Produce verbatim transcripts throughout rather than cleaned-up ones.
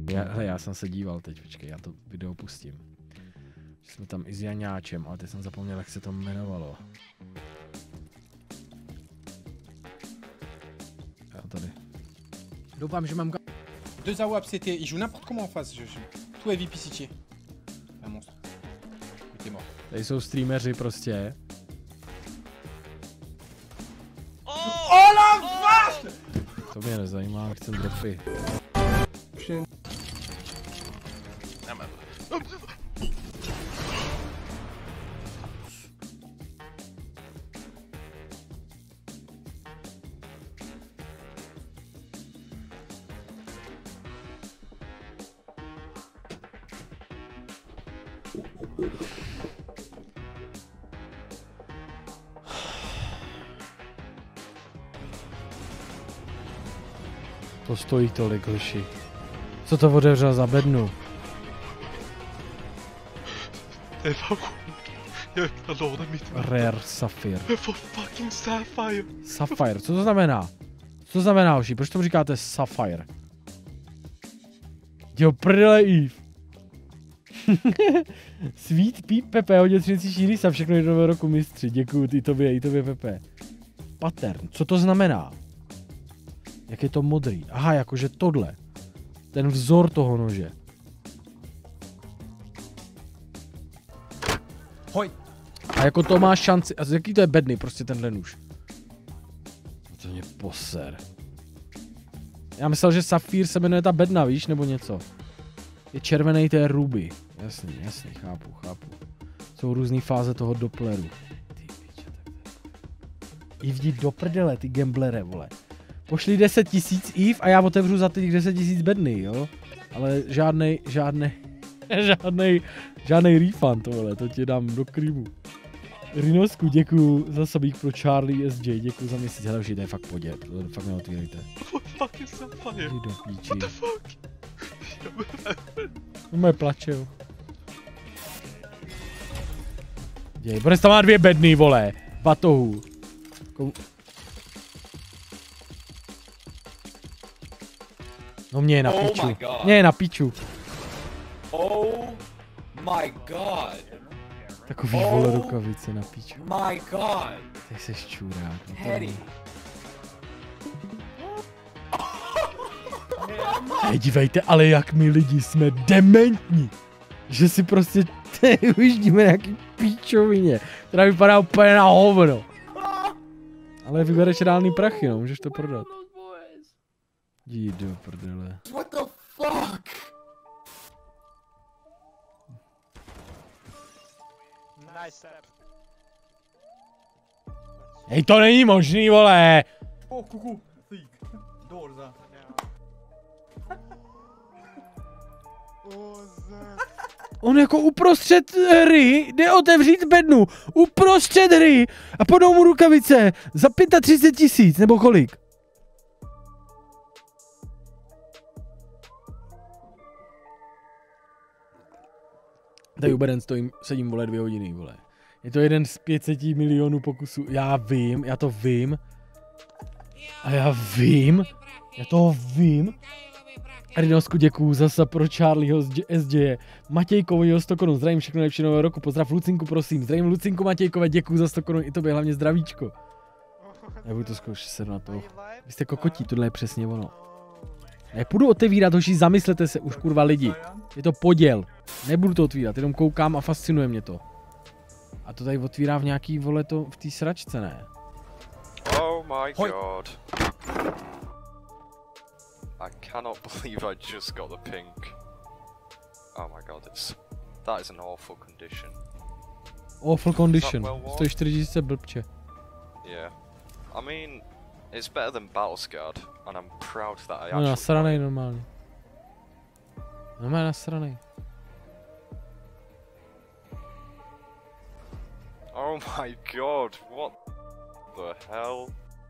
Já, hele, já jsem se díval teď, počkej, já to video pustím. Jsme tam i s Jaňáčem, ale teď jsem zapomněl, jak se to jmenovalo. Já tady. Doufám, že mám... Deux A W A P C T, il joue n'importe comment en face, je, je... tout est V P Citier. Un monstre. Il est mort. Tady jsou streameři prostě. Oh, oh la vache! To mě nezajímá, chci dropy. To stojí tolik, hoši. Co to otevřel za bednu? Det är fan sjukt. Jag öppnar lådan mitt i natten. Rare Sapphire. Jag får fucking Sapphire. Sapphire, co to znamená? Co to znamená, hoši? Proč tomu říkáte Sapphire? Jo, prdele Eve. Sweet Peep Pepe, hodně třináct šíří sa všechno jednoho roku mistři. Děkuju i tobě, i tobě Pepe. Pattern, co to znamená? Jak je to modrý? Aha, jakože tohle. Ten vzor toho nože. Hoj. A jako to má šanci. A jaký to je bedny, prostě tenhle nůž? To mě poser. Já myslel, že Safír se jmenuje ta bedna, víš, nebo něco. Je červený, to je ruby. Jasný, jasný, chápu, chápu. Jsou různý fáze toho Doppleru. Ty piče, tak... Jdi do prdele, ty gamblere, vole. Pošli deset tisíc Eve a já otevřu za těch deset tisíc bedny, jo? Ale žádnej, žádnej, žádnej, žádnej refund, tohle, to ti dám do krýmu. Rinosku, děkuju za sabík pro Charlie S J, děkuju za měsíc, hele, to je fakt podět, to fakt neotvírejte. What is Sapphire? Jdi do píči. What the fuck? No moje plače, jo. Děj, protože tam má dvě bedny, vole, batohů. Kou... No mě je na Oh piču, my God. mě je na piču. Oh my god. Takový Oh vole rukavice na piču. My god. Ty seš čurák. No Teddy. Hej, dívejte, ale jak my lidi jsme dementní. Že si prostě ujíždíme nějaký píčovině, která vypadá úplně na hovno. Ale vybereš reálný prachy, no, můžeš to prodat. Jdi do prdele. What the fuck? Hej, to není možný, vole! Oh, coucou. Dorza. On jako uprostřed hry jde otevřít bednu. Uprostřed hry a podou mu rukavice za třicet pět tisíc, nebo kolik? Tady Uberen stojím, sedím, vole, dvě hodiny, vole. Je to jeden z pět set milionů pokusů. Já vím, já to vím. A já vím, já to vím. Rinosku, děkuju zase pro Charlieho z S J. Matějkovi sto korun, zdravím, všechno nejlepší nového roku. Pozdrav Lucinku, prosím. Zdravím Lucinku Matějkové, děkuju za sto korun, i tobě hlavně zdravíčko. Já budu to zkoušet se na to. Vy jste kokotí, tohle je přesně ono. Nepůjdu otevírat, hoši, zamyslete se už, kurva, lidi. Je to poděl. Nebudu to otvírat, jenom koukám a fascinuje mě to. A to tady otvírá v nějaký, vole, to v té sračce, ne? Oh my god. I cannot believe I just got the pink. Oh my god, it's... That is an awful condition. Awful condition. Well worn? sto čtyřicet tisíc blbče. Yeah. I mean, it's better than Battlescarred, and I'm proud that I No actually... nasranej normálně. Normálně nasranej. Oh my god, what the hell?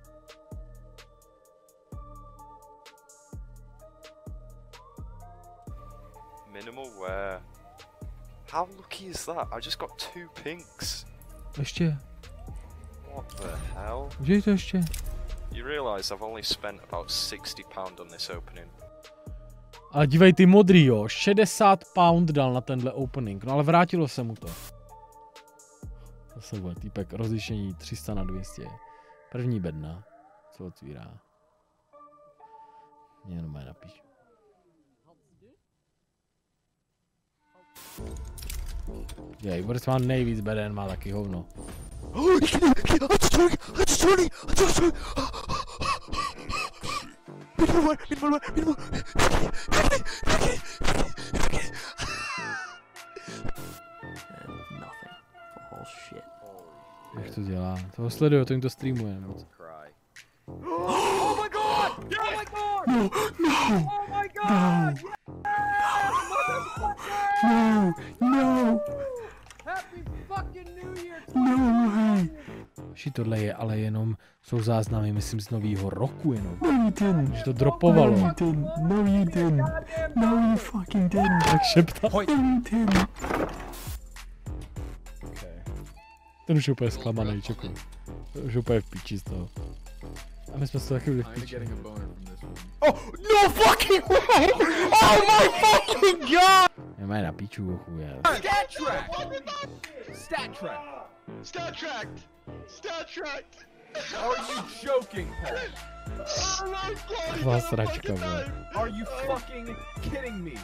Minimal wear. How lucky is that? I just got two pinks. Ještě. What the hell? Udělej to ještě. You realise I've only spent about sixty pounds on this opening. Ale dívej ty modrý, jo. šedesát pound dal na tenhle opening. No ale vrátilo se mu to. Zase bude týpek rozlišení tři sta na dvě stě. První bedna. Co otvírá? Mě jenom je napíš. Jej, Boris má nejvíc beden, má taky hovno. Jak to dělá? Toho sleduje, to jim to streamuje moc. Oh my god! Oh my god! No, no, Oh my god! no, no, Happy fucking New Year! no way. Ši tohle je ale jenom, jsou záznamy, myslím, z novýho roku jenom. No you didn't. Že to dropovalo. No you didn't. No you didn't. No you fucking didn't. Tak šeptal. No you didn't. Ten už je úplně zklamaný, čekaj. To už je úplně v piči z toho. A my jsme se taky byli v piči. Oh, no fucking way! Oh my fucking god! Nemá na piču, chuje. Stat track! Stat track! Star Trek! Star Trek! Are you joking, Paul? Oh my god! Taková sračka, vole. Are you fucking kidding me?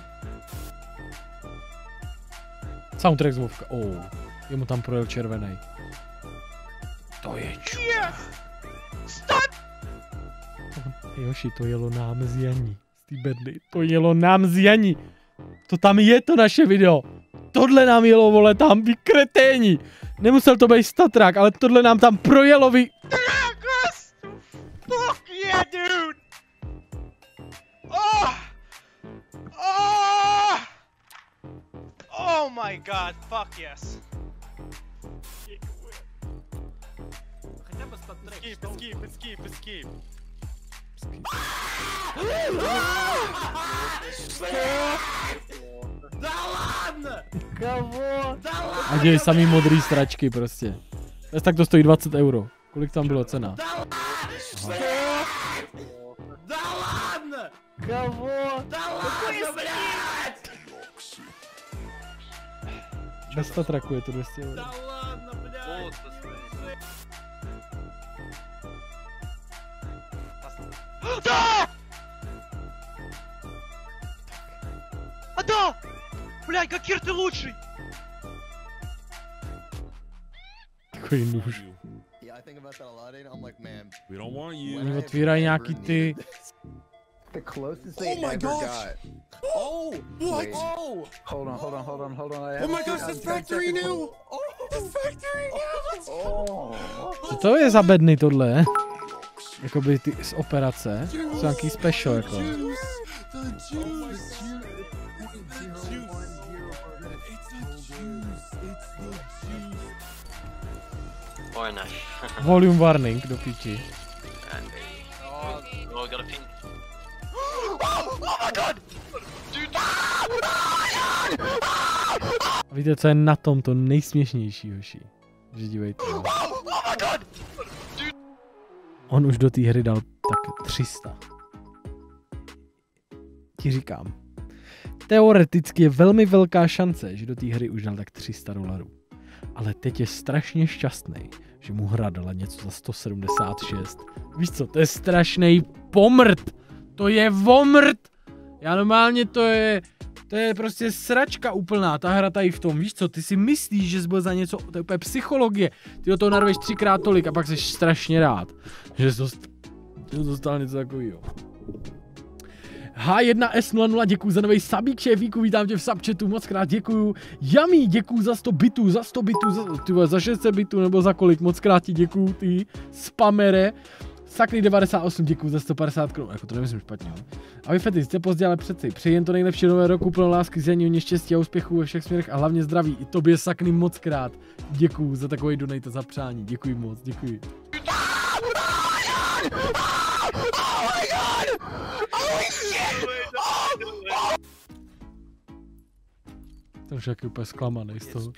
Soundtrack zvukka, oh. Jemu tam projel červený. To je ču. Yes! Stop! Joši, to jelo nám z Janí. Z té bedny. To jelo nám z Janí. To tam je to naše video. Tohle nám jelo, vole, tam, vy kreténi. Nemusel to být statrák, ale tohle nám tam projelo, vy... Fuck yeah, dude! Oh! Oh! Oh my god, fuck yes. Escape, escape, escape, escape. A dělej samý modrý sračky prostě. Bez tak to stojí dvacet euro. Kolik tam bylo cena? Bez statraku je to dvě stě euro. Да! А да! Блядь, Гакир, ты лучший! Takový nůž. Yeah, I think about that a lot, and I'm like, man, We don't want you. Oni otvírají nějaký ty... the closest they Oh my ever gosh. got. Oh! What? Wait. Oh! Hold on, hold on, hold on, hold on. I Oh have my to- gosh, I'm that's ten factory seconds. new! That's factory new! Let's Oh. Co to je za bedny tohle? Jakoby ty z operace. Jsou nějaký special jako. The juice! The juice! Or no. Volume warning do piči. Oh, got a pink. A víte, co je na tom to nejsměšnější, hoši? Že dívejte. No. On už do té hry dal tak tři sta. Ti říkám. Teoreticky je velmi velká šance, že do té hry už dal tak tři sta dolarů. Ale teď je strašně šťastný, že mu hra dala něco za sto sedmdesát šest. Víš co, to je strašný pomrt. To je vomrt. Já normálně to je... To je prostě sračka úplná, ta hra tady v tom, víš co, ty si myslíš, že jsi byl za něco, to je úplně psychologie, ty do toho narveš třikrát tolik a pak jsi strašně rád, že jsi dost, že jsi dostal něco takového. H jedna S nula nula, děkuju za nový sabík, šéfíku, vítám tě v subchatu, moc krát děkuju. Yami, děkuju za sto bitů, za sto bitů, za, ty vole, za šest set bitů, nebo za kolik, moc krát ti děkuju, ty spamere. Sakry devadesát osm, děkuju za sto padesát korun, jako to nemyslím špatně. A vy fety, jste pozdě, ale přeci. Přeji jen to nejlepší nové roku, plno lásky, zjení, hodně štěstí a úspěchů ve všech směrech a hlavně zdraví. I tobě, Sakny, moc krát. Děkuju za takový donate, za přání. Děkuji moc, děkuji. Ten už jaký úplně zklamaný z toho.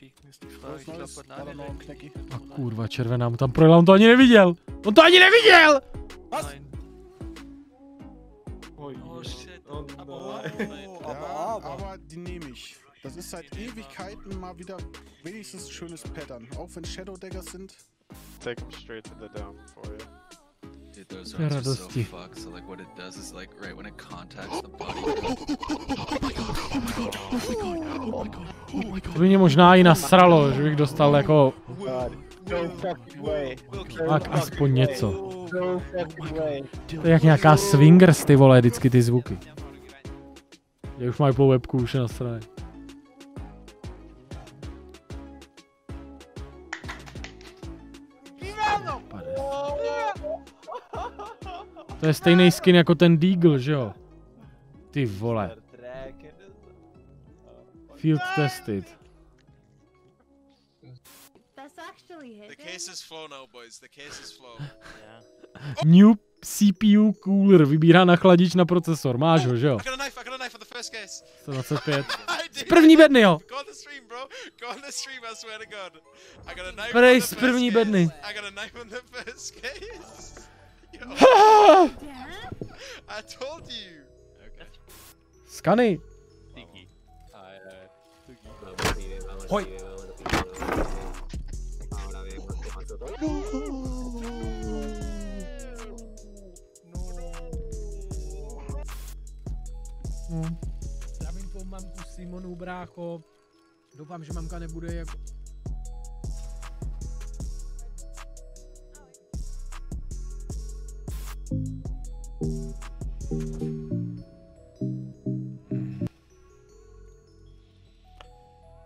A kurva, červená mu tam projela, on to ani neviděl! On to ani neviděl! Oh shit. Oh, Ja, aber die nehme ich. Das ist seit Ewigkeiten mal wieder wenigstens ein schönes Pattern. Auch wenn Shadow Daggers sind. Take him straight to the dome for you. Dude, those Ja, rounds are so radosti. fucked. So like what it does is like right when it contacts the body. To by mě možná i nasralo, že bych dostal jako... Tak aspoň něco. To je jak nějaká swingers, ty vole, vždycky ty zvuky. Já už mají plou webku, už je nasrané. To je stejný skin jako ten Deagle, že jo? Ty vole. Field tested. That's actually hit. The case is flow now, boys. The case is flow. New C P U cooler, vybírá na chladič na procesor. Máš ho, že jo? I got a knife, I got a knife on the first case. sto dvacet pět. I did. První bedny, jo. Go on the stream, bro. Go on the stream, I swear to God. I got a knife Prej on the z first první case. bedny. I got a knife on the first case. Yo. I told you. Okay. Skany. Hoj. No. Zdravím tvou mamku Simonu, brácho. Doufám, že mamka nebude jako...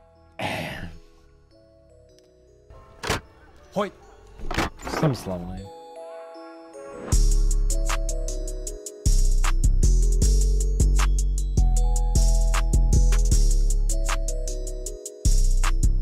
Hoj. Jsem slavný.